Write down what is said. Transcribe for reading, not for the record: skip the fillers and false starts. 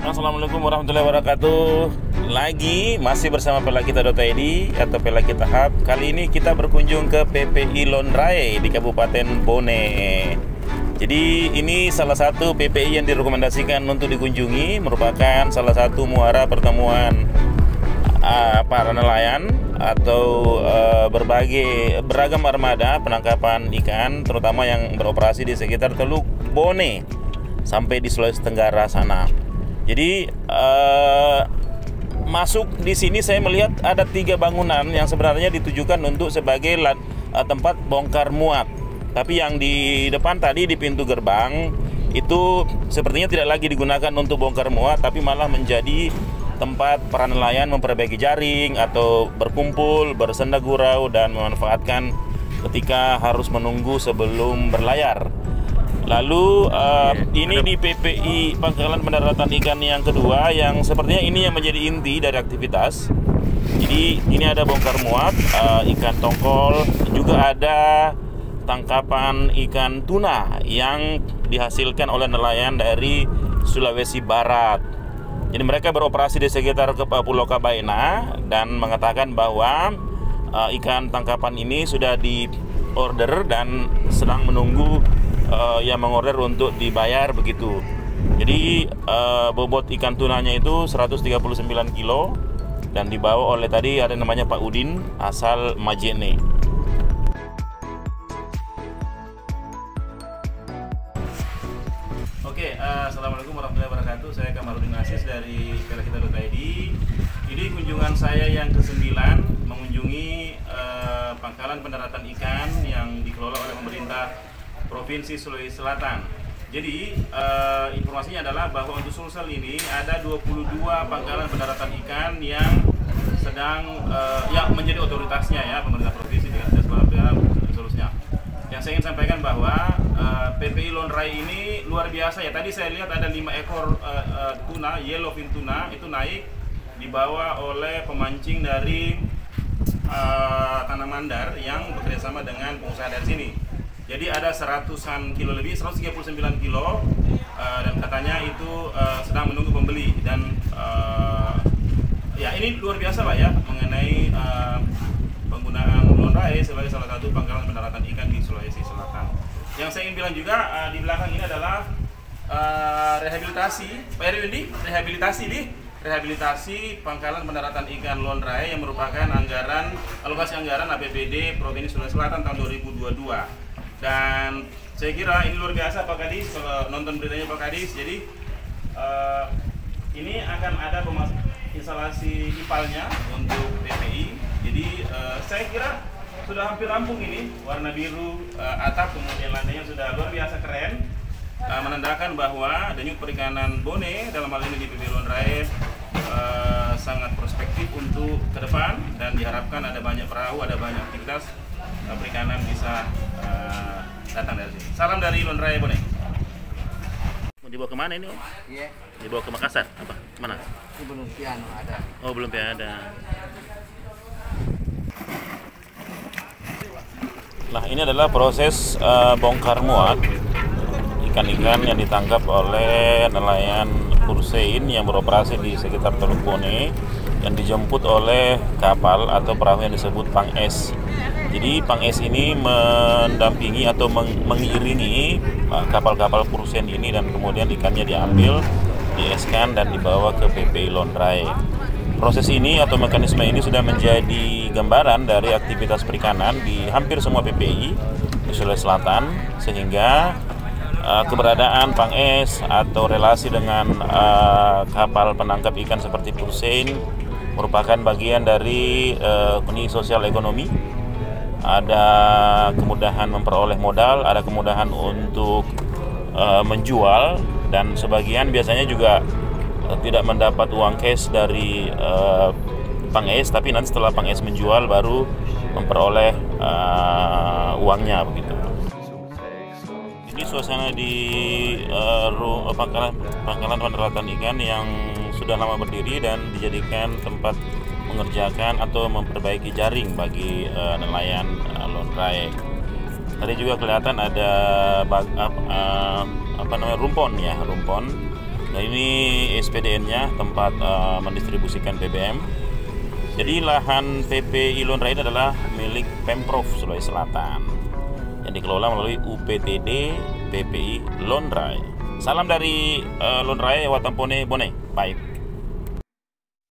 Assalamualaikum warahmatullahi wabarakatuh. Lagi masih bersama pelakita.id atau Pelakita Hub. Kali ini kita berkunjung ke PPI Lonrae di Kabupaten Bone. Jadi ini salah satu PPI yang direkomendasikan untuk dikunjungi, merupakan salah satu muara pertemuan para nelayan atau beragam armada penangkapan ikan, terutama yang beroperasi di sekitar Teluk Bone sampai di Sulawesi Tenggara sana. Jadi masuk di sini saya melihat ada 3 bangunan yang sebenarnya ditujukan untuk sebagai tempat bongkar muat. Tapi yang di depan tadi di pintu gerbang itu sepertinya tidak lagi digunakan untuk bongkar muat, tapi malah menjadi tempat para nelayan memperbaiki jaring atau berkumpul, bersenda gurau dan memanfaatkan ketika harus menunggu sebelum berlayar. Lalu ini di PPI Pangkalan Pendaratan Ikan yang kedua, yang sepertinya ini yang menjadi inti dari aktivitas. Jadi ini ada bongkar muat ikan tongkol, juga ada tangkapan ikan tuna yang dihasilkan oleh nelayan dari Sulawesi Barat. Jadi mereka beroperasi di sekitar Pulau Kabaena dan mengatakan bahwa ikan tangkapan ini sudah di order dan sedang menunggu yang mengorder untuk dibayar begitu. Jadi bobot ikan tunanya itu 139 kilo dan dibawa oleh tadi ada namanya Pak Udin asal Majene. Oke, assalamualaikum warahmatullahi wabarakatuh. Saya Kamarudin Aziz dari Pelakita.id. Ini kunjungan saya yang ke-9 mengunjungi pangkalan pendaratan ikan yang dikelola oleh pemerintah Provinsi Sulawesi Selatan. Jadi informasinya adalah bahwa untuk Sulsel ini ada 22 pangkalan pendaratan ikan yang sedang yang menjadi otoritasnya ya pemerintah provinsi dengan dan seterusnya. Yang saya ingin sampaikan bahwa PPI Lonrae ini luar biasa ya. Tadi saya lihat ada 5 ekor tuna, yellowfin tuna itu naik dibawa oleh pemancing dari Tanah Mandar yang bekerjasama dengan pengusaha dari sini. Jadi ada 100-an kilo lebih, 139 kilo dan katanya itu sedang menunggu pembeli dan ya ini luar biasa lah ya mengenai penggunaan Lonrae sebagai salah satu pangkalan pendaratan ikan di Sulawesi Selatan. Yang saya ingin bilang juga di belakang ini adalah rehabilitasi, Pak Erwindi, rehabilitasi pangkalan pendaratan ikan Lonrae yang merupakan alokasi anggaran APBD Provinsi Sulawesi Selatan tahun 2022. Dan saya kira ini luar biasa Pak Kadis, kalau nonton beritanya Pak Kadis. Jadi ini akan ada instalasi ipalnya untuk PPI. Jadi saya kira sudah hampir rampung ini, warna biru atap, kemudian lantainya sudah luar biasa keren, menandakan bahwa denyut perikanan Bone dalam hal ini di PPI Lonrae sangat prospektif untuk ke depan dan diharapkan ada banyak perahu, ada banyak aktivitas perikanan bisa datang dari sini. Salam dari Lonrae Bone. Mau dibawa kemana ini? Iya. Dibawa ke Makassar? Apa? Mana? Ini belum piano ada. Oh, belum ada. Nah, ini adalah proses bongkar muat ikan-ikan yang ditangkap oleh nelayan Pursein yang beroperasi di sekitar Teluk Bone yang dijemput oleh kapal atau perahu yang disebut Pang Es. Jadi Pang Es ini mendampingi atau mengiringi kapal-kapal Pursein ini dan kemudian ikannya diambil, dieskan dan dibawa ke PPI Lonrae. Proses ini atau mekanisme ini sudah menjadi gambaran dari aktivitas perikanan di hampir semua PPI di Sulawesi Selatan, sehingga keberadaan Pang Es atau relasi dengan kapal penangkap ikan seperti Pursein merupakan bagian dari Uni Sosial Ekonomi. Ada kemudahan memperoleh modal, ada kemudahan untuk menjual, dan sebagian biasanya juga tidak mendapat uang cash dari Pang Es, tapi nanti setelah Pang Es menjual baru memperoleh uangnya begitu. Ini suasana di pangkalan pendaratan ikan yang sudah lama berdiri dan dijadikan tempat mengerjakan atau memperbaiki jaring bagi nelayan Lonrae. Tadi juga kelihatan ada rumpon ya, rumpon. Nah ini SPDN-nya, tempat mendistribusikan BBM. Jadi lahan PPI Lonrai ini adalah milik Pemprov Sulawesi Selatan yang dikelola melalui UPTD PPI Lonrai. Salam dari Lonrai, Watampone, Bone. Bye.